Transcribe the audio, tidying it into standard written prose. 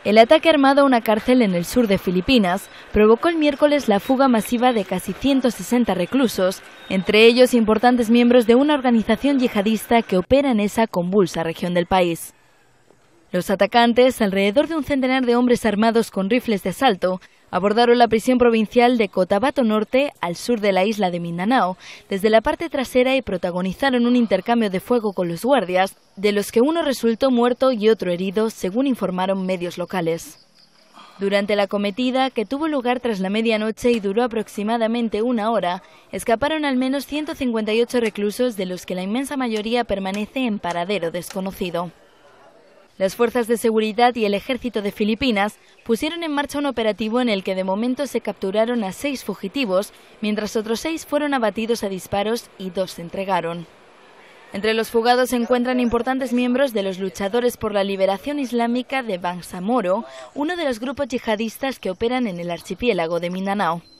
El ataque armado a una cárcel en el sur de Filipinas provocó el miércoles la fuga masiva de casi 160 reclusos, entre ellos importantes miembros de una organización yihadista que opera en esa convulsa región del país. Los atacantes, alrededor de un centenar de hombres armados con rifles de asalto, abordaron la prisión provincial de Cotabato Norte, al sur de la isla de Mindanao, desde la parte trasera y protagonizaron un intercambio de fuego con los guardias, de los que uno resultó muerto y otro herido, según informaron medios locales. Durante la acometida, que tuvo lugar tras la medianoche y duró aproximadamente una hora, escaparon al menos 158 reclusos, de los que la inmensa mayoría permanece en paradero desconocido. Las fuerzas de seguridad y el ejército de Filipinas pusieron en marcha un operativo en el que de momento se capturaron a 6 fugitivos, mientras otros 6 fueron abatidos a disparos y 2 se entregaron. Entre los fugados se encuentran importantes miembros de los luchadores por la liberación islámica de Bangsamoro, uno de los grupos yihadistas que operan en el archipiélago de Mindanao.